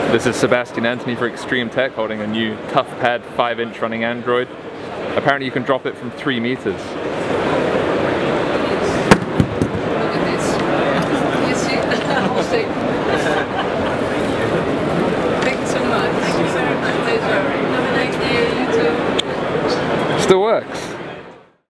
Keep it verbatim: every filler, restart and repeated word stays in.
This is Sebastian Anthony for Extreme Tech holding a new Toughpad five inch running Android. Apparently you can drop it from three meters.